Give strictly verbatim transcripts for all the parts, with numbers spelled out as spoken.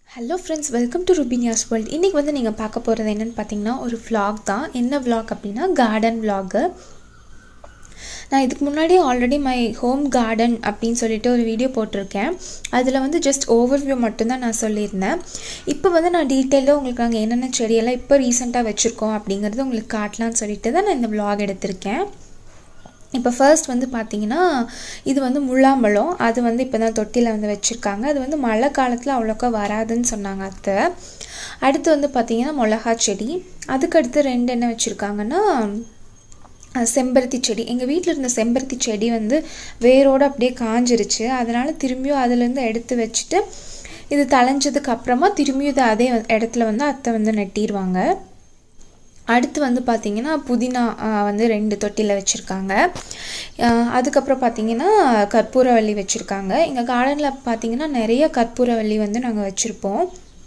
Hello friends, welcome to Rubinia's World. இன்னைக்கு வந்து நீங்க பார்க்க போறது என்னன்னு பாத்தீங்கன்னா ஒரு vlog தான். என்ன vlog அப்படினா garden vlog. நான் இதுக்கு முன்னாடி ஆல்ரெடி my home garden அப்படினு சொல்லிட்டு ஒரு வீடியோ போட்டுருக்கேன். அதுல வந்து just overview மட்டும் தான் நான் சொல்லிருந்தேன். இப்போ வந்து நான் டீடைலா உங்களுக்கு நாங்க என்னென்ன செடி எல்லாம் இப்போ ரீசன்ட்டா வெச்சிருக்கோம் அப்படிங்கறது உங்களுக்கு காட்டலாம்னு சொல்லிட்டு தான் நான் இந்த vlog எடுத்திருக்கேன். இப்போ ஃபர்ஸ்ட் வந்து பாத்தீங்கன்னா இது வந்து முள்ளாம்பழம் அது வந்து இப்பதான் தொட்டில வந்து வெச்சிருக்காங்க அது வந்து மழை காலத்துல அவ்வளோக்கா வராதுன்னு சொன்னாங்க அத்தை அடுத்து வந்து பாத்தீங்கன்னா மிளகா செடி அதுக்கு அடுத்து ரெண்டு என்ன வெச்சிருக்காங்கன்னா செம்பருத்தி செடி எங்க வீட்ல இருந்த செம்பருத்தி செடி வந்து வேரோட அப்படியே காஞ்சிருச்சு அதனால திரும்பியும் அதில இருந்து எடுத்து வெச்சிட்டு இது தளைஞ்சதுக்கு அப்புறமா திரும்பியும் அதே இடத்துல வந்து அத்தை வந்து நட்டிடுவாங்க அடுத்து வந்து பாத்தீங்கன்னா புதினா வந்து ரெண்டு தொட்டில வெச்சிருக்காங்க அதுக்கு அப்புறம் பாத்தீங்கன்னா கற்பூரவள்ளி வெச்சிருக்காங்க எங்க கார்டன்ல பாத்தீங்கன்னா நிறைய கற்பூரவள்ளி வந்து நாங்க வெச்சிருப்போம்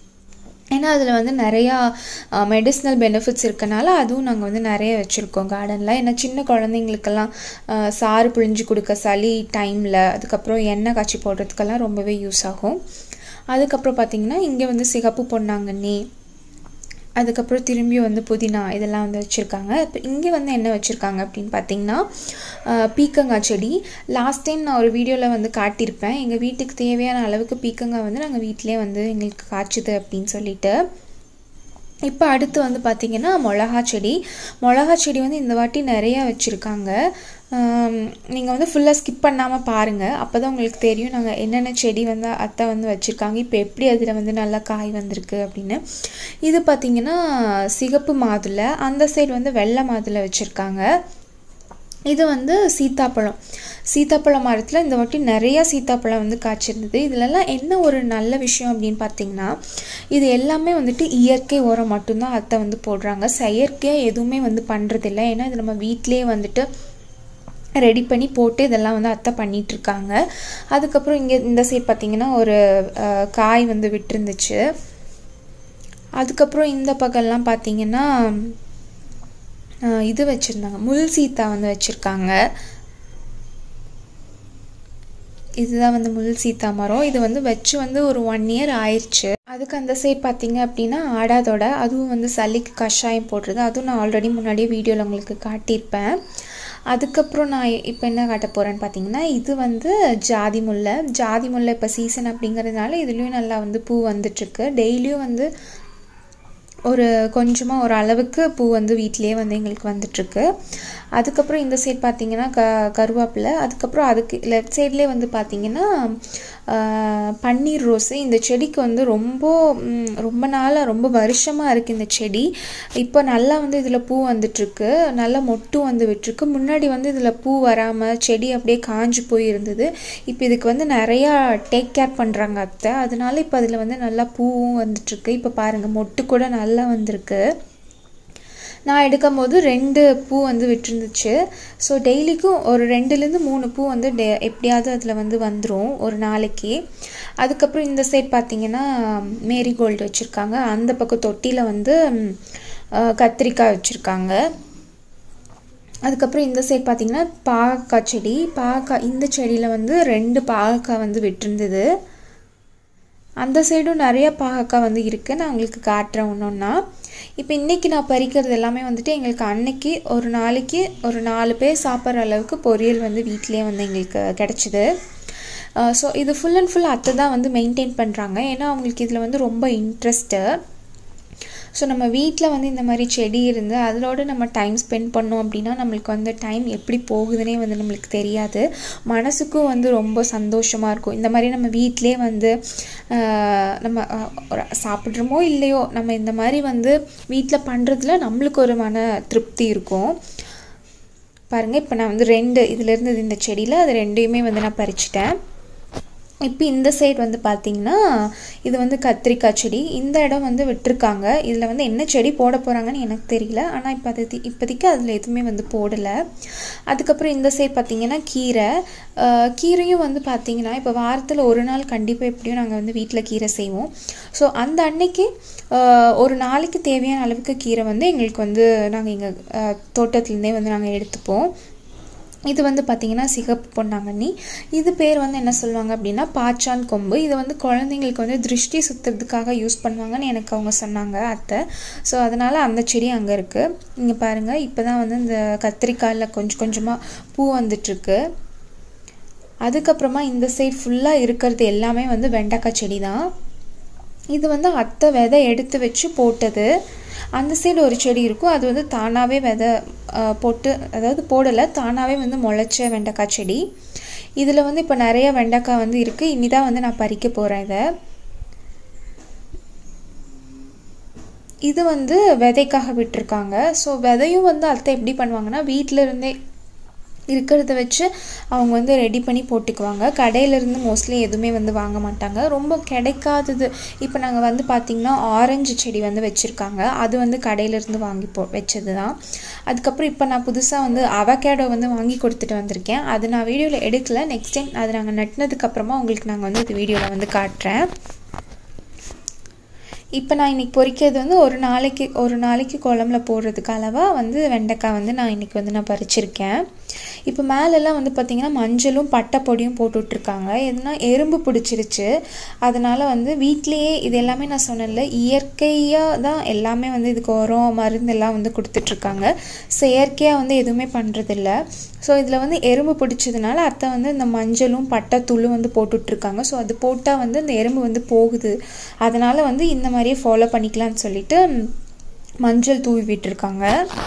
ஏனா அதுல வந்து நிறைய மெடிசினல் பெனிஃபிட்ஸ் இருக்கனால அதுவும் நாங்க வந்து நிறைய வெச்சிருக்கோம் கார்டன்ல ஏனா சின்ன குழந்தைகளுக்கு எல்லாம் சாறு புளிஞ்சு கொடுக்க சளி டைம்ல அதுக்கு அப்புறம் எண்ணெய் காச்சி போடுறதுக்கெல்லாம் ரொம்பவே யூஸ் ஆகும் அதுக்கு அப்புறம் பாத்தீங்கன்னா இங்க வந்து சிகப்பு பொன்னாங்கண்ணி அதுக்கு அப்புறம் திரும்பி வந்து புதினா இதெல்லாம் வந்து வெச்சிருக்காங்க இப்போ இங்க வந்து என்ன வெச்சிருக்காங்க அப்படினு பாத்தீங்கன்னா பீக்கங்காய் செடி லாஸ்ட் டைம் நான் ஒரு வீடியோல வந்து காட்டியிருப்பேன் எங்க வீட்டுக்கு தேவையான அளவுக்கு பீக்கங்காய் வந்து நாங்க வீட்லயே வந்து எங்களுக்கு காய்ச்சுது அப்படினு சொல்லிட்டு இப்போ அடுத்து வந்து பாத்தீங்கன்னா மிளகா செடி மிளகா செடி வந்து இந்த வாட்டி நிறைய வெச்சிருக்காங்க நீங்க வந்து ஃபுல்லா ஸ்கிப் பண்ணாம பாருங்க அப்பதான் உங்களுக்கு தெரியும் நாங்க என்னென்ன செடி வந்து அத்தை வந்து வெச்சிருக்காங்க இப்போ எப்படி அதுல வந்து நல்ல காய் வந்திருக்கு அப்படினு இது பாத்தீங்கன்னா சிகப்பு மாதுளை அந்த சைடு வந்து வெள்ளை மாதுளை வெச்சிருக்காங்க இது வந்து சீதாப்பழம் சீதாப்பழ மரத்துல இந்த வாட்டி நிறைய சீதாப்பழம் வந்து காய்ச்சிருந்தது இதெல்லாம் என்ன ஒரு நல்ல விஷயம் அப்படினு பாத்தீங்கன்னா இது எல்லாமே வந்துட்டு இயற்கை உரம் மட்டும் தான் அத்தை வந்து போடுறாங்க செயற்கையா எதுவுமே வந்து பண்றது இல்ல ஏனா இது நம்ம வீட்லயே வந்துட்டு ரெடி பண்ணி போட்டு இதெல்லாம் வந்து அத்தை பண்ணிட்டு இருக்காங்க அதுக்கு அப்புறம் இங்க இந்த சைடு பாத்தீங்கன்னா ஒரு காய் வந்து விட்டுருந்துச்சு அதுக்கு அப்புறம் இந்த பக்கம்லாம் பாத்தீங்கன்னா இது வெச்சிருந்தாங்க முள் சீதா வந்து வெச்சிருக்காங்க இதுதான் வந்து முள் சீதா மரம் இது வந்து வெச்சு வந்து ஒரு ஒன் இயர் ஆயிருச்சு அதுக்கு அந்த சைடு பாத்தீங்க அப்படினா ஆடாதோட அதுவும் வந்து சளிக்கு கஷாயம் போடுறது அதுவும் நான் ஆல்ரெடி முன்னாடியே வீடியோல உங்களுக்கு காட்டியிருப்பேன் அதுக்கு அப்புறம் நான் இப்போ என்ன காட்ட போறேன்னு பாத்தீங்கன்னா இது வந்து ஜாதி முல்லை ஜாதி முல்லை இப்ப சீசன் அப்படிங்கறதுனால இதுலயும் நல்லா வந்து பூ வந்துட்டு இருக்கு டெய்லியும் வந்து ஒரு கொஞ்சமா ஒரு அளவுக்கு பூ வந்து வீட்லயே வந்து எங்களுக்கு வந்துட்டு இருக்கு அதுக்கு அப்புறம் இந்த சைடு பாத்தீங்கன்னா கருவேப்பிலை அதுக்கு அப்புறம் அதுக்கு லெஃப்ட் சைடுலயே வந்து பாத்தீங்கன்னா பன்னீர் ரோஸ் இந்த செடிக்கு வந்து ரொம்ப ரொம்ப நாளா ரொம்ப வருஷமா இருக்கு இந்த செடி இப்போ நல்லா வந்து இதுல பூ வந்துட்டு இருக்கு நல்லா மொட்டு வந்து விட்டுருக்கு முன்னாடி வந்து இதுல பூ வராம செடி அப்படியே காஞ்சு போய் இருந்தது இப்போ இதுக்கு வந்து நிறைய டேக் கேர் பண்றாங்க அத்தை அதனால இப்போ அதுல வந்து நல்லா பூவும் வந்துட்டு இருக்கு இப்போ பாருங்க மொட்டு கூட நல்லா வந்திருக்கு நான் எடுக்கும்போது ரெண்டு பூ வந்து விட்டுருந்துச்சு சோ டெய்லிக்கும் ஒரு ரெண்டுல இருந்து மூணு பூ வந்து எப்படியாவது அதுல வந்து வந்துரும் ஒரு நாளைக்கு அதுக்கு அப்புறம் இந்த சைடு பாத்தீங்கன்னா மேரிகோல்ட் வச்சிருக்காங்க அந்த பக்கம் தொட்டில வந்து கத்திரிக்காய் வச்சிருக்காங்க அதுக்கு அப்புறம் இந்த சைடு பாத்தீங்கன்னா பாகக்காய் செடி பாகக்காய் இந்த செடியில வந்து ரெண்டு பாகக்காய் வந்து விட்டுருந்தது அந்த சைடும் நிறைய பாகக்காய் வந்து இருக்கு நான் உங்களுக்கு காட்றேன் ஒவ்வொண்ணா இப்போ இன்னைக்கு நான் பறிக்கிறது எல்லாமே வந்துட்டு எங்களுக்கு அன்னைக்கு ஒரு நாளைக்கு ஒரு நாலு பேர் சாப்பிடுற அளவுக்கு பொரியல் வந்து வீட்லயே வந்து எங்களுக்கு கிடைச்சது சோ இது ஃபுல் அண்ட் ஃபுல் அத்தை தான் வந்து மெயின்टेन பண்றாங்க ஏனா அவங்களுக்கு இதுல வந்து ரொம்ப இன்ட்ரஸ்ட் சோ நம்ம வீட்ல வந்து இந்த மாதிரி செடி இருந்து அதோட நம்ம டைம் ஸ்பெண்ட் பண்ணோம் அப்படினா நமக்கு வந்து டைம் எப்படி போகுதுனே வந்து நமக்கு தெரியாது மனசுக்கு வந்து ரொம்ப சந்தோஷமா இருக்கும் இந்த மாதிரி நம்ம வீட்லயே வந்து நம்ம சாப்பிடுறோமோ இல்லையோ நம்ம இந்த மாதிரி வந்து வீட்ல பண்றதுல நமக்கு ஒரு மன திருப்தி இருக்கும் பாருங்க இப்போ நான் வந்து ரெண்டு இதுல இருந்து இந்த செடியில அது ரெண்டையுமே வந்து நான் பறிச்சிட்டேன் இப்போ இந்த சைடு வந்து பாத்தீங்கன்னா இது வந்து கத்திரிக்காய் செடி இந்த இடம் வந்து விட்டுருக்காங்க இதுல வந்து என்ன செடி போட போறாங்கன்னு எனக்கு தெரியல ஆனா இப்ப அது இப்போதைக்கு அதுல எதுமே வந்து போடல அதுக்கு அப்புறம் இந்த சைடு பாத்தீங்கன்னா கீரை கீரையும் வந்து பாத்தீங்கன்னா இப்ப வாரத்துல ஒரு நாள் கண்டிப்பா எப்படியும் நாங்க வந்து வீட்ல கீரை செய்வோம் சோ அந்த அன்னைக்கு ஒரு நாளைக்கு தேவையான அளவுக்கு கீரை வந்து எங்களுக்கு வந்து நாங்க எங்க தோட்டத்துல இருந்தே வந்து நாங்க எடுத்துப்போம் இது வந்து பார்த்திங்கன்னா சிகப்பு பொன்னாங்கண்ணி. இது பேர் வந்து என்ன சொல்லுவாங்க அப்படின்னா பாச்சான் கொம்பு. இது வந்து குழந்தைங்களுக்கு வந்து திருஷ்டி சுற்றுறதுக்காக யூஸ் பண்ணுவாங்கன்னு எனக்கு அவங்க சொன்னாங்க அத்தை. ஸோ அதனால் அந்த செடி அங்கே இருக்குது. இங்கே பாருங்கள், இப்போ தான் வந்து இந்த கத்திரிக்காயில் கொஞ்சம் கொஞ்சமாக பூ வந்துட்டுருக்கு. அதுக்கப்புறமா இந்த சைட் ஃபுல்லாக இருக்கிறது எல்லாமே வந்து வெண்டைக்காய் செடி தான். இது வந்து அத்தை விதை எடுத்து வச்சு போட்டது. அந்த சைடு ஒரு செடி இருக்கும், அது வந்து தானாகவே விதை போட்டு, அதாவது போடலை, தானாகவே வந்து முளைச்ச வெண்டைக்காய் செடி. இதில் வந்து இப்போ நிறைய வெண்டைக்காய் வந்து இருக்குது. இனிதான் வந்து நான் பறிக்க போகிறேன் இதை. இது வந்து விதைக்காக விட்டுருக்காங்க. ஸோ விதையும் வந்து அத்தை எப்படி பண்ணுவாங்கன்னா வீட்டில் இருந்தே இருக்கிறத வச்சு அவங்க வந்து ரெடி பண்ணி போட்டுக்குவாங்க. கடையிலேருந்து மோஸ்ட்லி எதுவுமே வந்து வாங்க மாட்டாங்க. ரொம்ப கிடைக்காதது, இப்போ நாங்கள் வந்து பார்த்திங்கன்னா ஆரஞ்சு செடி வந்து வச்சுருக்காங்க, அது வந்து கடையிலேருந்து வாங்கி போ வச்சது தான். அதுக்கப்புறம் இப்போ நான் புதுசாக வந்து அவகேடோ வந்து வாங்கி கொடுத்துட்டு வந்திருக்கேன். அது நான் வீடியோவில் எடுக்கலை. நெக்ஸ்ட் டைம் அது நாங்கள் நட்டினதுக்கப்புறமா உங்களுக்கு நாங்கள் வந்து இது வீடியோவில் வந்து காட்டுறேன். இப்போ நான் இன்றைக்கி பொரிக்கிறது வந்து ஒரு நாளைக்கு ஒரு நாளைக்கு குழம்புல போடுறதுக்கு அளவாக வந்து வெண்டைக்காய் வந்து நான் இன்றைக்கி வந்து நான் பறிச்சிருக்கேன். இப்போ மேலெல்லாம் வந்து பார்த்திங்கன்னா மஞ்சளும் பட்டை பொடியும் போட்டுட்ருக்காங்க. எதுனா எறும்பு பிடிச்சிருச்சு, அதனால் வந்து வீட்லேயே இது எல்லாமே நான் சொன்னேன்ல இயற்கையாக தான் எல்லாமே வந்து இதுக்கு உரம் மருந்தெல்லாம் வந்து கொடுத்துட்ருக்காங்க. செயற்கையாக வந்து எதுவுமே பண்ணுறதில்ல. ஸோ இதில் வந்து எறும்பு பிடிச்சதுனால அத்தை வந்து இந்த மஞ்சளும் பட்டை தூளும் வந்து போட்டுட்ருக்காங்க. ஸோ அது போட்டால் வந்து இந்த எறும்பு வந்து போகுது, அதனால் வந்து இந்த மாதிரியே ஃபாலோ பண்ணிக்கலான்னு சொல்லிட்டு மஞ்சள் தூவி விட்டுருக்காங்க.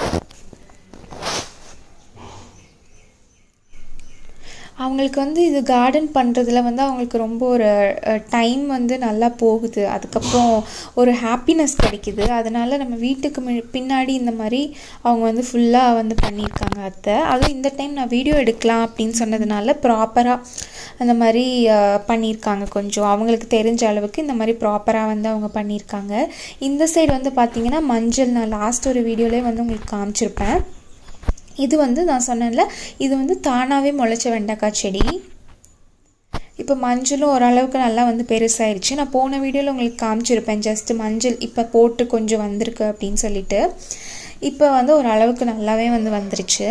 அவங்களுக்கு வந்து இது கார்டன் பண்ணுறதுல வந்து அவங்களுக்கு ரொம்ப ஒரு டைம் வந்து நல்லா போகுது. அதுக்கப்புறம் ஒரு ஹாப்பினஸ் கிடைக்குது. அதனால் நம்ம வீட்டுக்கு பின்னாடி இந்த மாதிரி அவங்க வந்து ஃபுல்லாக வந்து பண்ணியிருக்காங்க அத்தை. அதுவும் இந்த டைம் நான் வீடியோ எடுக்கலாம் அப்படின்னு சொன்னதுனால ப்ராப்பராக அந்த மாதிரி பண்ணியிருக்காங்க. கொஞ்சம் அவங்களுக்கு தெரிஞ்ச அளவுக்கு இந்த மாதிரி ப்ராப்பராக வந்து அவங்க பண்ணியிருக்காங்க. இந்த சைடு வந்து பார்த்திங்கன்னா மஞ்சள் நான் லாஸ்ட் ஒரு வீடியோலேயே வந்து உங்களுக்கு காமிச்சிருப்பேன். இது வந்து நான் சொன்னேன்ல, இது வந்து தானாகவே முளைச்ச வெண்டைக்காய் செடி. இப்போ மஞ்சளும் ஓரளவுக்கு நல்லா வந்து பெருசாகிடுச்சு. நான் போன வீடியோவில் உங்களுக்கு காமிச்சிருப்பேன், ஜஸ்ட்டு மஞ்சள் இப்போ போட்டு கொஞ்சம் வந்திருக்கு அப்படின்னு சொல்லிட்டு. இப்போ வந்து ஓரளவுக்கு நல்லாவே வந்து வந்துருச்சு.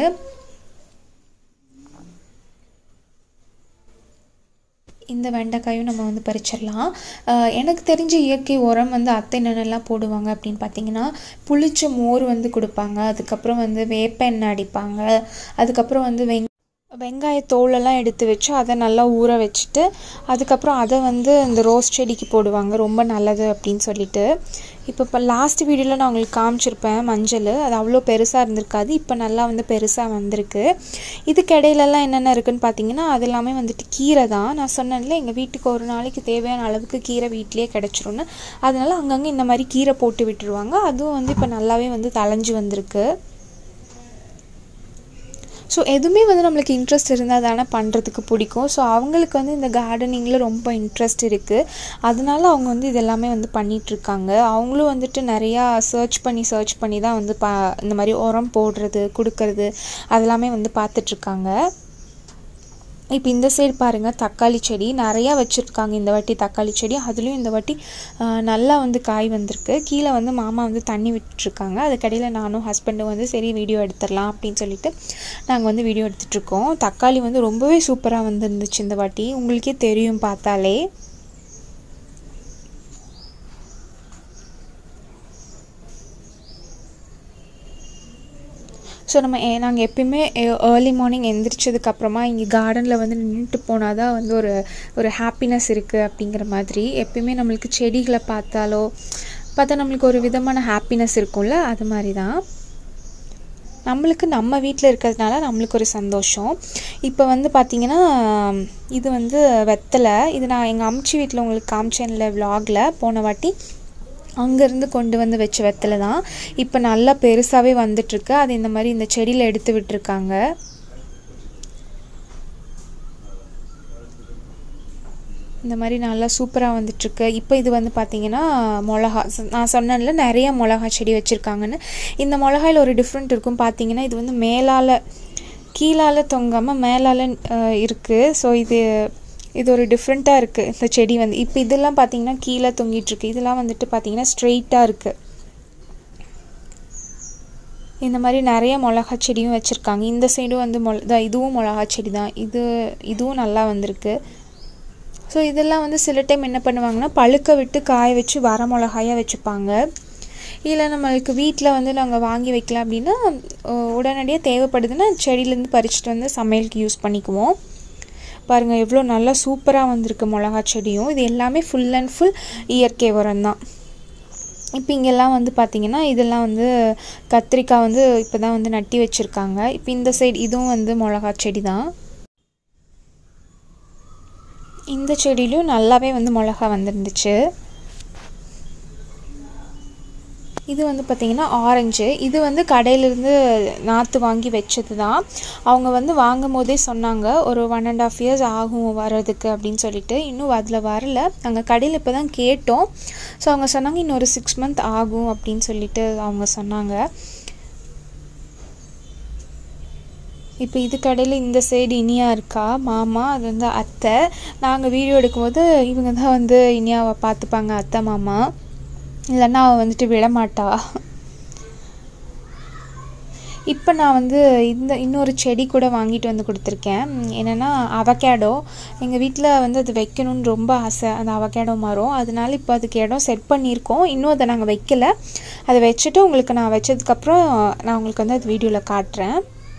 இந்த வெண்டைக்காயும் நம்ம வந்து பறிச்சிடலாம். எனக்கு தெரிஞ்ச இயற்கை உரம் வந்து அத்தை என்னென்னலாம் போடுவாங்க அப்படின்னு பார்த்தீங்கன்னா புளிச்ச மோர் வந்து கொடுப்பாங்க. அதுக்கப்புறம் வந்து வேப்ப எண்ணெய் அடிப்பாங்க. அதுக்கப்புறம் வந்து வெங் வெங்காய தோலெல்லாம் எடுத்து வச்சு அதை நல்லா ஊற வச்சுட்டு அதுக்கப்புறம் அதை வந்து இந்த ரோஸ் செடிக்கு போடுவாங்க, ரொம்ப நல்லது அப்படின்னு சொல்லிட்டு. இப்போ இப்போ லாஸ்ட் வீடியோவில் நான் உங்களுக்கு காமிச்சிருப்பேன் மஞ்சள், அது அவ்வளோ பெருசாக இருந்திருக்காது, இப்போ நல்லா வந்து பெருசாக வந்திருக்கு. இதுக்கு இடையிலலாம் என்னென்ன இருக்குதுன்னு பார்த்தீங்கன்னா அது எல்லாமே வந்துட்டு கீரை தான். நான் சொன்னேன்ல எங்கள் வீட்டுக்கு ஒரு நாளைக்கு தேவையான அளவுக்கு கீரை வீட்டிலே கிடச்சிரும்னு, அதனால் அங்கங்கே இந்த மாதிரி கீரை போட்டு விட்டுருவாங்க. அதுவும் வந்து இப்போ நல்லாவே வந்து தளைஞ்சு வந்திருக்கு. ஸோ எதுவுமே வந்து நம்மளுக்கு இன்ட்ரெஸ்ட் இருந்தால் தானே பண்ணுறதுக்கு பிடிக்கும். ஸோ அவங்களுக்கு வந்து இந்த கார்டனிங்கில் ரொம்ப இன்ட்ரெஸ்ட் இருக்குது, அதனால அவங்க வந்து இதெல்லாமே வந்து பண்ணிகிட்ருக்காங்க. அவங்களும் வந்துட்டு நிறையா சர்ச் பண்ணி சர்ச் பண்ணி தான் வந்து பா இந்த மாதிரி உரம் போடுறது கொடுக்கறது அதெல்லாமே வந்து பார்த்துட்ருக்காங்க. இப்போ இந்த சைடு பாருங்கள் தக்காளி செடி நிறையா வச்சுருக்காங்க இந்த வாட்டி தக்காளி செடி. அதுலேயும் இந்த வாட்டி நல்லா வந்து காய் வந்திருக்கு. கீழே வந்து மாமா வந்து தண்ணி விட்டுட்ருக்காங்க. அதுக்கடையில் நானும் ஹஸ்பண்டும் வந்து சரி வீடியோ எடுத்துடலாம் அப்படின்னு சொல்லிட்டு நாங்கள் வந்து வீடியோ எடுத்துகிட்ருக்கோம். தக்காளி வந்து ரொம்பவே சூப்பராக வந்துருந்துச்சு இந்த வாட்டி, உங்களுக்கே தெரியும் பார்த்தாலே. ஸோ நம்ம நாங்கள் எப்பயுமே ஏர்லி மார்னிங் எந்திரிச்சதுக்கப்புறமா இங்கே கார்டனில் வந்து நின்றுட்டு போனால் தான் வந்து ஒரு ஒரு ஹாப்பினஸ் இருக்குது அப்படிங்கிற மாதிரி. எப்பயுமே நம்மளுக்கு செடிகளை பார்த்தாலோ பார்த்தா நம்மளுக்கு ஒரு விதமான ஹாப்பினஸ் இருக்கும்ல, அது மாதிரி தான் நம்மளுக்கு நம்ம வீட்டில் இருக்கிறதுனால நம்மளுக்கு ஒரு சந்தோஷம். இப்போ வந்து பார்த்திங்கன்னா இது வந்து வெத்தலை, இது நான் எங்கள் அம்ச்சி வீட்டில் உங்களுக்கு காமிச்சேன்ல விலாகில் போன வாட்டி, அங்கேருந்து கொண்டு வந்து வச்ச வெத்தலை தான். இப்போ நல்லா பெருசாகவே வந்துட்டுருக்கு. அது இந்த மாதிரி இந்த செடியில் எடுத்து விட்டுருக்காங்க. இந்த மாதிரி நல்லா சூப்பராக வந்துட்டுருக்கு. இப்போ இது வந்து பார்த்திங்கன்னா மிளகா, நான் சொன்னேன்ல நிறையா மிளகா செடி வச்சுருக்காங்கன்னு. இந்த மிளகாயில் ஒரு டிஃப்ரெண்ட் இருக்கும் பார்த்திங்கன்னா, இது வந்து மேலால் கீழால் தொங்காமல் மேலால் இருக்குது. ஸோ இது இது ஒரு டிஃப்ரெண்ட்டாக இருக்குது இந்த செடி வந்து. இப்போ இதெல்லாம் பார்த்திங்கன்னா கீழே தொங்கிட்டுருக்கு, இதெல்லாம் வந்துட்டு பார்த்திங்கன்னா ஸ்ட்ரெயிட்டாக இருக்குது. இந்த மாதிரி நிறைய மிளகா செடியும் வச்சுருக்காங்க. இந்த சைடும் வந்து மொள இதுவும் மிளகா செடி தான். இது இதுவும் நல்லா வந்திருக்கு. ஸோ இதெல்லாம் வந்து சில டைம் என்ன பண்ணுவாங்கன்னா பழுக்க விட்டு காய வச்சு வர மிளகாயாக வச்சுப்பாங்க. இல்லை நம்மளுக்கு வீட்டில் வந்து நாங்கள் வாங்கி வைக்கலாம் அப்படின்னா உடனடியாக தேவைப்படுதுன்னா செடியிலேருந்து பறிச்சுட்டு வந்து சமையலுக்கு யூஸ் பண்ணிக்குவோம். பாருங்கள் எவ்வளோ நல்லா சூப்பராக வந்திருக்கு மிளகா செடியும். இது எல்லாமே ஃபுல் அண்ட் ஃபுல் இயற்கை உரம் தான். இப்போ இங்கெல்லாம் வந்து பார்த்திங்கன்னா இதெல்லாம் வந்து கத்திரிக்காய் வந்து இப்போ தான் வந்து நட்டி வச்சுருக்காங்க. இப்போ இந்த சைடு இதுவும் வந்து மிளகா செடி தான். இந்த செடியிலும் நல்லாவே வந்து மிளகா வந்துருந்துச்சு. இது வந்து பார்த்திங்கன்னா ஆரஞ்சு. இது வந்து கடையிலேருந்து நாற்று வாங்கி வச்சது தான். அவங்க வந்து வாங்கும் போதே சொன்னாங்க ஒரு ஒன் அண்ட் ஆஃப் இயர்ஸ் ஆகும் வர்றதுக்கு அப்படின்னு சொல்லிட்டு. இன்னும் அதில் வரல. நாங்கள் கடையில் இப்போ தான் கேட்டோம். ஸோ அவங்க சொன்னாங்க இன்னொரு சிக்ஸ் மந்த் ஆகும் அப்படின்னு சொல்லிட்டு அவங்க சொன்னாங்க. இப்போ இது கடையில் இந்த சைடு இனியா இருக்கா மாமா, அது வந்து அத்தை. நாங்கள் வீடியோ எடுக்கும்போது இவங்க தான் வந்து இனியாவை பார்த்துப்பாங்க, அத்தை மாமா. இல்லைன்னா அவள் வந்துட்டு விடமாட்டா. இப்போ நான் வந்து இந்த இன்னொரு செடி கூட வாங்கிட்டு வந்து கொடுத்துருக்கேன். என்னென்னா அவகேடோ. எங்கள் வீட்டில் வந்து அது வைக்கணும்னு ரொம்ப ஆசை, அந்த அவகேடோ மரம். அதனால இப்போ அதுக்கு இடம் செட் பண்ணியிருக்கோம். இன்னும் அதை நாங்கள் வைக்கலை. அதை வச்சுட்டு உங்களுக்கு நான் வச்சதுக்கப்புறம் நான் உங்களுக்கு வந்து அது வீடியோவில் காட்டுறேன்.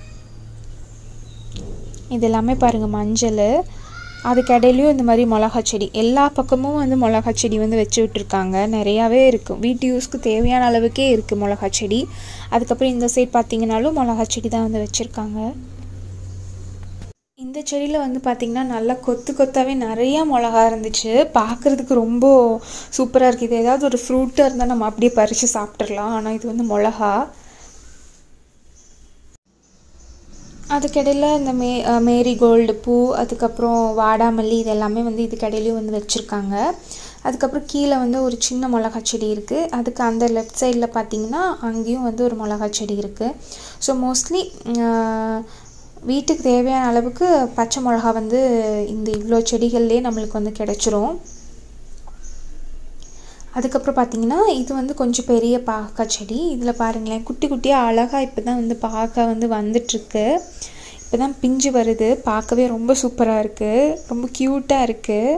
இது எல்லாமே பாருங்கள் மஞ்சள். அதுக்கு இடையிலையும் இந்த மாதிரி மிளகா செடி. எல்லா பக்கமும் வந்து மிளகா செடி வந்து வச்சு விட்டுருக்காங்க. நிறையாவே இருக்கும். வீட்டு யூஸ்க்கு தேவையான அளவுக்கே இருக்குது மிளகா செடி. அதுக்கப்புறம் இந்த சைட் பார்த்திங்கனாலும் மிளகா செடி தான் வந்து வச்சுருக்காங்க. இந்த செடியில் வந்து பார்த்திங்கன்னா நல்லா கொத்து கொத்தாவே நிறையா மிளகா இருந்துச்சு. பார்க்குறதுக்கு ரொம்ப சூப்பராக இருக்குது. இது ஏதாவது ஒரு ஃப்ரூட்டாக இருந்தால் நம்ம அப்படியே பறித்து சாப்பிட்றலாம். ஆனால் இது வந்து மிளகா. அதுக்கிடையில் இந்த மே மேரிகோல்டு பூ, அதுக்கப்புறம் வாடாமல்லி, இது எல்லாமே வந்து இதுக்கிடையிலையும் வந்து வச்சுருக்காங்க. அதுக்கப்புறம் கீழே வந்து ஒரு சின்ன மிளகா செடி இருக்குது. அதுக்கு அந்த லெஃப்ட் சைடில் பார்த்திங்கன்னா அங்கேயும் வந்து ஒரு மிளகா செடி இருக்குது. ஸோ மோஸ்ட்லி வீட்டுக்கு தேவையான அளவுக்கு பச்சை மிளகா வந்து இந்த இவ்வளோ செடிகள்லேயே நம்மளுக்கு வந்து கிடச்சிரும். அதுக்கப்புறம் பார்த்திங்கன்னா இது வந்து கொஞ்சம் பெரிய பாகக்காய் செடி. இதில் பாருங்களேன் குட்டி குட்டியாக அழகாக இப்போ தான் வந்து பாகக்காய் வந்து வந்துட்டுருக்கு. இப்போ தான் பிஞ்சு வருது. பார்க்கவே ரொம்ப சூப்பராக இருக்குது, ரொம்ப க்யூட்டாக இருக்குது.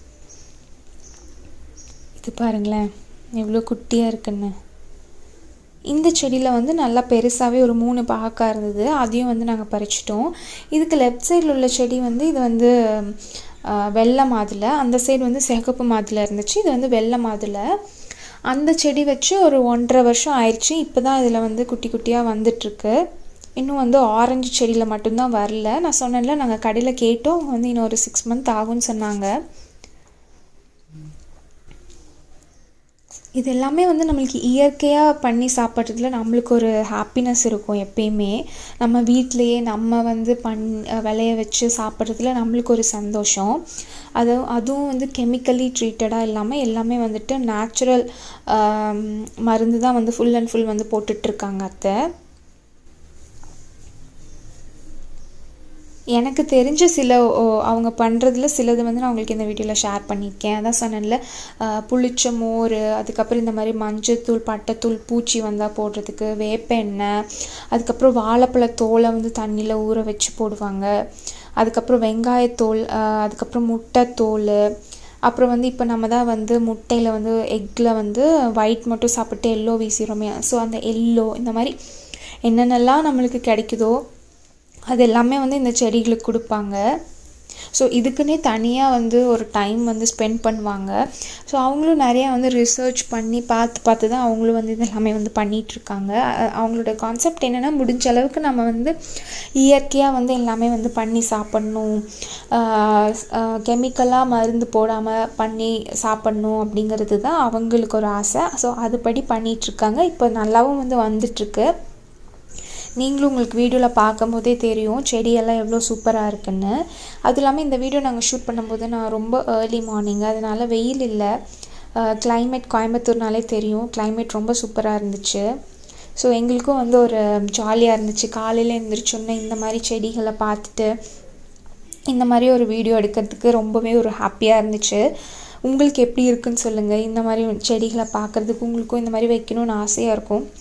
இது பாருங்களேன் எவ்வளோ குட்டியாக இருக்குன்னு. இந்த செடியில் வந்து நல்லா பெருசாகவே ஒரு மூணு பாகக்காய் இருந்தது. அதையும் வந்து நாங்கள் பறிச்சிட்டோம். இதுக்கு லெஃப்ட் சைடில் உள்ள செடி வந்து இது வந்து வெள்ளை மாதுளை. அந்த சைடு வந்து சிகப்பு மாதுளை இருந்துச்சு. இது வந்து வெள்ளை மாதுளை. அந்த செடி வச்சு ஒரு ஒன்றரை வருஷம் ஆயிடுச்சு. இப்போ தான் இதில் வந்து குட்டி குட்டியாக வந்துட்டுருக்கு. இன்னும் வந்து ஆரஞ்சு செடியில் மட்டும்தான் வரல. நான் சொன்னேன்ல நாங்கள் கடையில் கேட்டோம், அவங்க வந்து இன்னும் ஒரு சிக்ஸ் மந்த் ஆகும்னு சொன்னாங்க. இது எல்லாமே வந்து நம்மளுக்கு இயற்கையாக பண்ணி சாப்பிட்றதுல நம்மளுக்கு ஒரு ஹாப்பினஸ் இருக்கும். எப்பயுமே நம்ம வீட்டிலையே நம்ம வந்து பண் விளைய வச்சு சாப்பிட்றதுல நம்மளுக்கு ஒரு சந்தோஷம். அது அதுவும் வந்து கெமிக்கலி ட்ரீட்டடாக இல்லாமல் எல்லாமே வந்துட்டு நேச்சுரல் மருந்து தான் வந்து ஃபுல் அண்ட் ஃபுல் வந்து போட்டுட்ருக்காங்க அத்தை. எனக்கு தெரிஞ்ச சில அவங்க பண்ணுறதுல சிலது வந்து நான் உங்களுக்கு இந்த வீடியோவில் ஷேர் பண்ணியிருக்கேன். அதான் சொன்னேன்ல புளிச்ச மோர், அதுக்கப்புறம் இந்த மாதிரி மஞ்சத்தூள், பட்டைத்தூள், பூச்சி வந்தால் போடுறதுக்கு, வேப்ப எண்ணெய், அதுக்கப்புறம் வாழைப்பழ தோலை வந்து தண்ணியில் ஊற வச்சு போடுவாங்க. அதுக்கப்புறம் வெங்காயத்தோல், அதுக்கப்புறம் முட்டைத்தோல், அப்புறம் வந்து இப்போ நம்ம தான் வந்து முட்டையில் வந்து எக்கில் வந்து ஒயிட் மட்டும் சாப்பிட்டு எல்லோ வீசிடுறோமே, ஸோ அந்த எல்லோ இந்த மாதிரி என்னென்னலாம் நம்மளுக்கு கிடைக்குதோ அது எல்லாமே வந்து இந்த செடிகளுக்கு கொடுப்பாங்க. ஸோ இதுக்குன்னே தனியாக வந்து ஒரு டைம் வந்து ஸ்பெண்ட் பண்ணுவாங்க. ஸோ அவங்களும் நிறையா வந்து ரிசர்ச் பண்ணி பார்த்து பார்த்து தான் அவங்களும் வந்து இதெல்லாமே வந்து பண்ணிகிட்ருக்காங்க. அவங்களோட கான்செப்ட் என்னென்னா முடிஞ்ச அளவுக்கு நம்ம வந்து இயற்கையாக வந்து எல்லாமே வந்து பண்ணி சாப்பிட்ணும், கெமிக்கலாக மருந்து போடாமல் பண்ணி சாப்பிட்ணும் அப்படிங்கிறது தான் அவங்களுக்கு ஒரு ஆசை. ஸோ அதுபடி பண்ணிகிட்ருக்காங்க. இப்போ நல்லாவும் வந்து வந்துட்டுருக்கு. நீங்களும் உங்களுக்கு வீடியோவில் பார்க்கும் போதே தெரியும் செடியெல்லாம் எவ்வளோ சூப்பராக இருக்குன்னு. அதுவும் இல்லாமல் இந்த வீடியோ நாங்கள் ஷூட் பண்ணும்போது நான் ரொம்ப ஏர்லி மார்னிங், அதனால் வெயில் இல்லை. கிளைமேட் கோயம்புத்தூர்னாலே தெரியும், கிளைமேட் ரொம்ப சூப்பராக இருந்துச்சு. ஸோ எங்களுக்கும் வந்து ஒரு ஜாலியாக இருந்துச்சு. காலையில் எழுந்திரிச்சோன்னே இந்த மாதிரி செடிகளை பார்த்துட்டு இந்த மாதிரி ஒரு வீடியோ எடுக்கிறதுக்கு ரொம்பவே ஒரு ஹாப்பியாக இருந்துச்சு. உங்களுக்கு எப்படி இருக்குன்னு சொல்லுங்கள். இந்த மாதிரி செடிகளை பார்க்குறதுக்கு உங்களுக்கும் இந்த மாதிரி வைக்கணும்னு ஆசையாக இருக்கும்.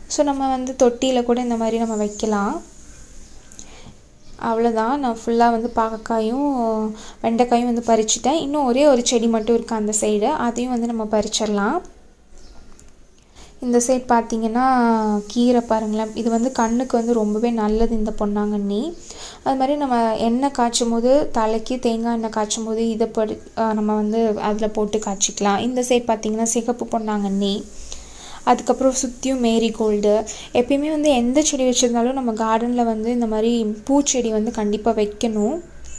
ஸோ நம்ம வந்து தொட்டியில் கூட இந்த மாதிரி நம்ம வைக்கலாம். அவ்வளோதான். நான் ஃபுல்லாக வந்து பாகக்காயும் வெண்டைக்காயும் வந்து பறிச்சிட்டேன். இன்னும் ஒரே ஒரு செடி மட்டும் இருக்குது அந்த சைடு, அதையும் வந்து நம்ம பறிச்சிடலாம். இந்த சைட் பார்த்திங்கன்னா கீரை பாருங்களேன், இது வந்து கண்ணுக்கு வந்து ரொம்பவே நல்லது இந்த பொன்னாங்கண்ணி. அது மாதிரி நம்ம எண்ணெய் காய்ச்சும் போது தலைக்கு தேங்காய் எண்ணெய் காய்ச்சும் போது இதை படி நம்ம வந்து அதில் போட்டு காய்ச்சிக்கலாம். இந்த சைட் பார்த்திங்கன்னா சிகப்பு பொன்னாங்கண்ணி, அதுக்கப்புறம் சுற்றியும் மேரிகோல்டு. எப்பயுமே வந்து எந்த செடி வச்சுருந்தாலும் நம்ம கார்டனில் வந்து இந்த மாதிரி பூச்செடி வந்து கண்டிப்பாக வைக்கணும்.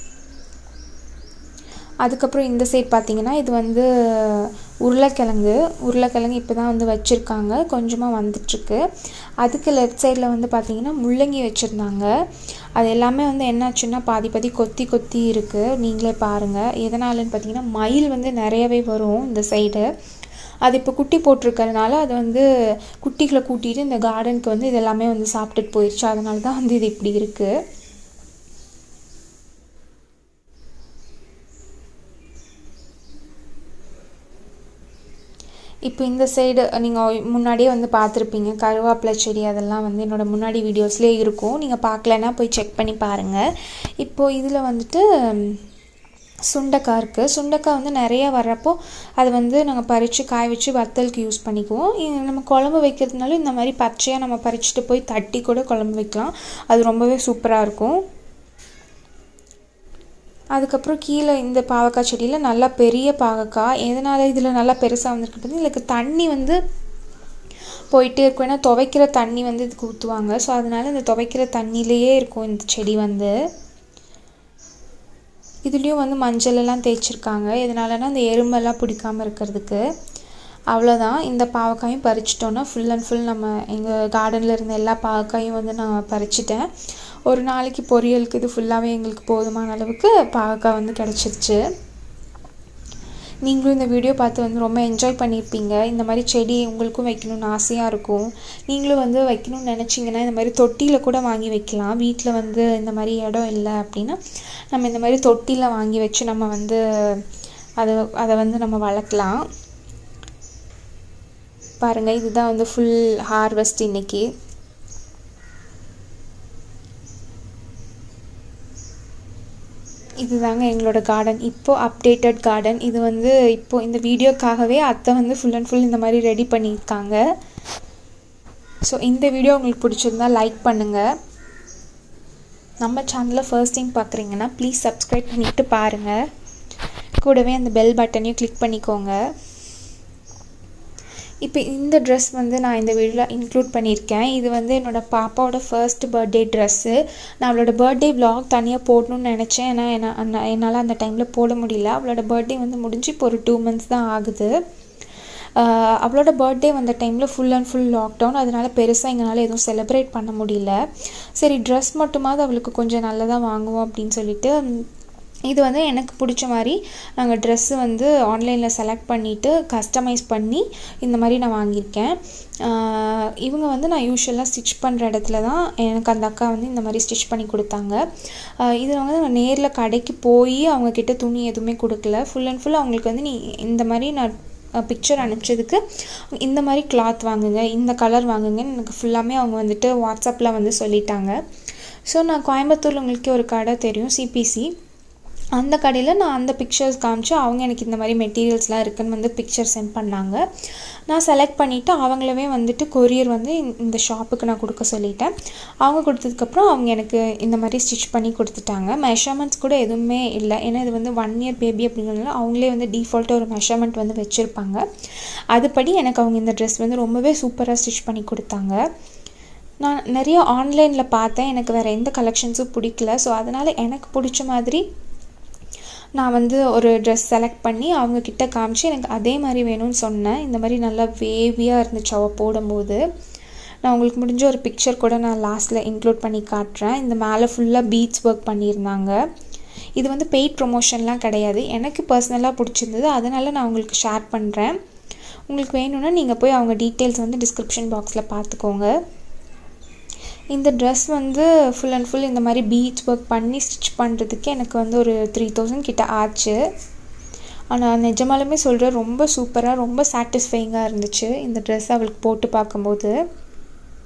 அதுக்கப்புறம் இந்த சைட் பார்த்திங்கன்னா இது வந்து உருளைக்கிழங்கு உருளைக்கிழங்கு இப்போ தான் வந்து வச்சுருக்காங்க, கொஞ்சமாக வந்துட்டுருக்கு. அதுக்கு லெஃப்ட் சைடில் வந்து பார்த்திங்கன்னா முள்ளங்கி வச்சுருந்தாங்க. அது எல்லாமே வந்து என்னாச்சுன்னா பாதி பாதி கொத்தி கொத்தி இருக்குது, நீங்களே பாருங்கள். எதனாலன்னு பார்த்திங்கன்னா மயில் வந்து நிறையவே வரும் இந்த சைடு. அது இப்போ குட்டி போட்டிருக்கறனால அது வந்து குட்டிகளை கூட்டிகிட்டு இந்த கார்டனுக்கு வந்து இது எல்லாமே வந்து சாப்பிட்டுட்டு போயிடுச்சு. அதனால தான் வந்து இது இப்படி இருக்குது. இப்போ இந்த சைடு நீங்கள் முன்னாடியே வந்து பார்த்துருப்பீங்க கருவேப்பிலை செடி, அதெல்லாம் வந்து என்னோடய முன்னாடி வீடியோஸ்லேயே இருக்கும். நீங்கள் பார்க்கலன்னா போய் செக் பண்ணி பாருங்கள். இப்போது இதில் வந்துட்டு சுண்டைக்காய் இருக்குது. சுண்டைக்காய் வந்து நிறையா வர்றப்போ அது வந்து நாங்கள் பறித்து காய வச்சு வத்தலுக்கு யூஸ் பண்ணிக்குவோம். நம்ம குழம்பு வைக்கிறதுனாலும் இந்த மாதிரி பச்சையாக நம்ம பறிச்சுட்டு போய் தட்டி கூட குழம்பு வைக்கலாம். அது ரொம்பவே சூப்பராக இருக்கும். அதுக்கப்புறம் கீழே இந்த பாவக்காய் செடியில் நல்லா பெரிய பாவக்காய். எதனால் இதில் நல்லா பெருசாக வந்துருக்கு பார்த்தீங்கன்னா, இதுக்கு தண்ணி வந்து போயிட்டே இருக்கும். ஏன்னா துவைக்கிற தண்ணி வந்து இதுக்கு ஊற்றுவாங்க. ஸோ அதனால் இந்த துவைக்கிற தண்ணியிலையே இருக்கும் இந்த செடி வந்து. இதுலேயும் வந்து மஞ்சள் எல்லாம் தேய்ச்சிருக்காங்க. எதனாலனா இந்த எறும்பெல்லாம் பிடிக்காமல் இருக்கிறதுக்கு. அவ்வளோதான். இந்த பாவக்காயும் பறிச்சிட்டோன்னா ஃபுல் அண்ட் ஃபுல் நம்ம எங்கள் கார்டனில் இருந்த எல்லா பாவக்காயும் வந்து நான் பறிச்சிட்டேன். ஒரு நாளைக்கு பொரியலுக்கு இது ஃபுல்லாகவே எங்களுக்கு போதுமான அளவுக்கு பாவக்காய் வந்து கிடச்சிருச்சு. நீங்களும் இந்த வீடியோ பார்த்து வந்து ரொம்ப என்ஜாய் பண்ணியிருப்பீங்க. இந்த மாதிரி செடி உங்களுக்கும் வைக்கணும்னு ஆசையாக இருக்கும். நீங்களும் வந்து வைக்கணும்னு நினச்சிங்கன்னா இந்த மாதிரி தொட்டியில் கூட வாங்கி வைக்கலாம். வீட்டில் வந்து இந்த மாதிரி இடம் இல்லை அப்படின்னா நம்ம இந்த மாதிரி தொட்டியில் வாங்கி வச்சு நம்ம வந்து அதை அதை வந்து நம்ம வளர்க்கலாம். பாருங்கள், இதுதான் வந்து ஃபுல் ஹார்வெஸ்ட் இன்றைக்கி. இதுதாங்க எங்களோட கார்டன், இப்போது அப்டேட்டட் கார்டன். இது வந்து இப்போது இந்த வீடியோக்காகவே அத்தை வந்து ஃபுல் அண்ட் ஃபுல் இந்த மாதிரி ரெடி பண்ணியிருக்காங்க. ஸோ இந்த வீடியோ உங்களுக்கு பிடிச்சிருந்தா லைக் பண்ணுங்கள். நம்ம சேனலை ஃபர்ஸ்ட் டைம் பார்க்குறீங்கன்னா ப்ளீஸ் சப்ஸ்கிரைப் பண்ணிவிட்டு பாருங்கள். கூடவே அந்த பெல் பட்டனையும் கிளிக் பண்ணிக்கோங்க. இப்போ இந்த ட்ரெஸ் வந்து நான் இந்த வீடியோவில் இன்க்ளூட் பண்ணியிருக்கேன். இது வந்து என்னோடய பாப்பாவோட ஃபர்ஸ்ட் பர்த்டே ட்ரெஸ்ஸு. நான் அவளோட பர்த்டே விலாக் தனியாக போடணும்னு நினச்சேன். ஏன்னா என்ன என்னால் அந்த டைமில் போட முடியல. அவளோட பர்த்டே வந்து முடிஞ்சு இப்போ ஒரு டூ மந்த்ஸ் தான் ஆகுது. அவளோட பர்த்டே வந்த டைமில் ஃபுல் அண்ட் ஃபுல் லாக்டவுன். அதனால் பெருசாக எங்களால் எதுவும் செலிப்ரேட் பண்ண முடியல. சரி, ட்ரெஸ் மட்டுமாவது அவளுக்கு கொஞ்சம் நல்லதாக வாங்குவோம் அப்படின்னு சொல்லிட்டு இது வந்து எனக்கு பிடிச்ச மாதிரி நாங்கள் ட்ரெஸ்ஸு வந்து ஆன்லைனில் செலக்ட் பண்ணிவிட்டு கஸ்டமைஸ் பண்ணி இந்த மாதிரி நான் வாங்கியிருக்கேன். இவங்க வந்து நான் யூஸ்வலாக ஸ்டிச் பண்ணுற இடத்துல தான் எனக்கு அந்த அக்கா வந்து இந்த மாதிரி ஸ்டிச் பண்ணி கொடுத்தாங்க. இது வந்து நான் நேரில் கடைக்கு போய் அவங்கக்கிட்ட துணி எதுவுமே கொடுக்கல. ஃபுல் அண்ட் ஃபுல் அவங்களுக்கு வந்து நீ இந்த மாதிரி நான் பிக்சர் அனுப்பிச்சதுக்கு இந்த மாதிரி கிளாத் வாங்குங்க, இந்த கலர் வாங்குங்கன்னு எனக்கு ஃபுல்லாமே அவங்க வந்துட்டு வாட்ஸ்அப்பில் வந்து சொல்லிட்டாங்க. ஸோ நான் கோயம்புத்தூரில் உங்களுக்கு ஒரு கடை தெரியும், சிபிசி. அந்த கடையில் நான் அந்த பிக்சர்ஸ் காமிச்சு அவங்க எனக்கு இந்த மாதிரி மெட்டீரியல்ஸ்லாம் இருக்குதுன்னு வந்து பிக்சர் சென்ட் பண்ணாங்க. நான் செலக்ட் பண்ணிவிட்டு அவங்களவே வந்துட்டு கொரியர் வந்து இந்த ஷாப்புக்கு நான் கொடுக்க சொல்லிட்டேன். அவங்க கொடுத்ததுக்கப்புறம் அவங்க எனக்கு இந்த மாதிரி ஸ்டிச் பண்ணி கொடுத்துட்டாங்க. மெஷர்மெண்ட்ஸ் கூட எதுவுமே இல்லை. ஏன்னா இது வந்து ஒன் இயர் பேபி அப்படிங்கிறதுனால அவங்களே வந்து டிஃபால்ட்டாக ஒரு மெஷர்மெண்ட் வந்து வச்சுருப்பாங்க. அதுபடி எனக்கு அவங்க இந்த ட்ரெஸ் வந்து ரொம்பவே சூப்பராக ஸ்டிச் பண்ணி கொடுத்தாங்க. நான் நிறைய ஆன்லைனில் பார்த்தேன், எனக்கு வேறு எந்த கலெக்ஷன்ஸும் பிடிக்கல. ஸோ அதனால் எனக்கு பிடிச்ச மாதிரி நான் வந்து ஒரு ட்ரெஸ் செலக்ட் பண்ணி அவங்கக்கிட்ட காமிச்சு எனக்கு அதே மாதிரி வேணும்னு சொன்னேன். இந்த மாதிரி நல்லா வேவியாக இருந்துச்சு அவள் போடும்போது. நான் உங்களுக்கு முடிஞ்ச ஒரு பிக்சர் கூட நான் லாஸ்ட்டில் இன்க்ளூட் பண்ணி காட்டுறேன். இந்த மேலே ஃபுல்லாக பீட்ஸ் ஒர்க் பண்ணியிருந்தாங்க. இது வந்து பெய்ட் ப்ரொமோஷன்லாம் கிடையாது, எனக்கு பர்சனலாக பிடிச்சிருந்தது, அதனால் நான் உங்களுக்கு ஷேர் பண்ணுறேன். உங்களுக்கு வேணும்னா நீங்கள் போய் அவங்க டீட்டெயில்ஸ் வந்து டிஸ்கிரிப்ஷன் பாக்ஸில் பார்த்துக்கோங்க. இந்த ட்ரெஸ் வந்து ஃபுல் அண்ட் ஃபுல் இந்த மாதிரி பீட்ஸ் ஒர்க் பண்ணி ஸ்டிச் பண்ணுறதுக்கு எனக்கு வந்து ஒரு த்ரீ தௌசண்ட் கிட்ட ஆச்சு. ஆனால் நிஜமாலுமே சொல்கிறேன், ரொம்ப சூப்பராக ரொம்ப சாட்டிஸ்ஃபைங்காக இருந்துச்சு இந்த ட்ரெஸ் அவளுக்கு போட்டு பார்க்கும்போது.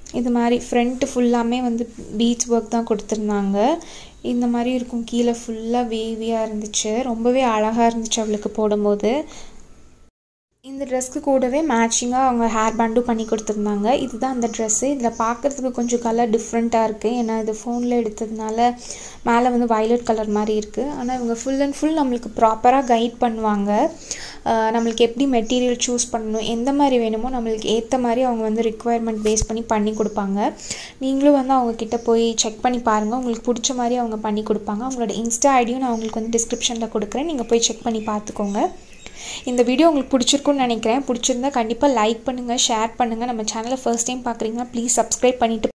இது மாதிரி ஃப்ரண்ட்டு ஃபுல்லாமே வந்து பீட்ஸ் ஒர்க் தான் கொடுத்துருந்தாங்க. இந்த மாதிரி இருக்கும், கீழே ஃபுல்லாக வேவியாக இருந்துச்சு, ரொம்பவே அழகாக இருந்துச்சு அவளுக்கு போடும்போது. இந்த ட்ரெஸ்க்கு கூடவே மேட்சிங்காக அவங்க ஹேர் பேண்டும் பண்ணி கொடுத்துருந்தாங்க. இதுதான் அந்த ட்ரெஸ்ஸு. இதில் பார்க்குறதுக்கு கொஞ்சம் கலர் டிஃப்ரெண்ட்டாக இருக்குது, ஏன்னா இது ஃபோனில் எடுத்ததுனால மேலே வந்து வயலட் கலர் மாதிரி இருக்குது. ஆனால் இவங்க ஃபுல் அண்ட் ஃபுல் நம்மளுக்கு ப்ராப்பராக கைட் பண்ணுவாங்க. நம்மளுக்கு எப்படி மெட்டீரியல் சூஸ் பண்ணணும், எந்த மாதிரி வேணுமோ நம்மளுக்கு ஏற்ற மாதிரி அவங்க வந்து ரிக்குவயர்மெண்ட் பேஸ் பண்ணி பண்ணி கொடுப்பாங்க. நீங்களும் வந்து அவங்கக்கிட்ட போய் செக் பண்ணி பாருங்கள், உங்களுக்கு பிடிச்ச மாதிரி அவங்க பண்ணி கொடுப்பாங்க. அவங்களோட இன்ஸ்டா ஐடியும் நான் உங்களுக்கு வந்து டிஸ்கிரிப்ஷனில் கொடுக்குறேன், நீங்கள் போய் செக் பண்ணி பார்த்துக்கோங்க. இந்த வீடியோ உங்களுக்கு பிடிச்சிருக்குன்னு நினைக்கிறேன். பிடிச்சிருந்தா கண்டிப்பாக லைக் பண்ணுங்கள், ஷேர் பண்ணுங்கள். நம்ம சேனலை ஃபர்ஸ்ட் டைம் பார்க்குறீங்கன்னா ப்ளீஸ் சப்ஸ்கிரைப் பண்ணிவிட்டு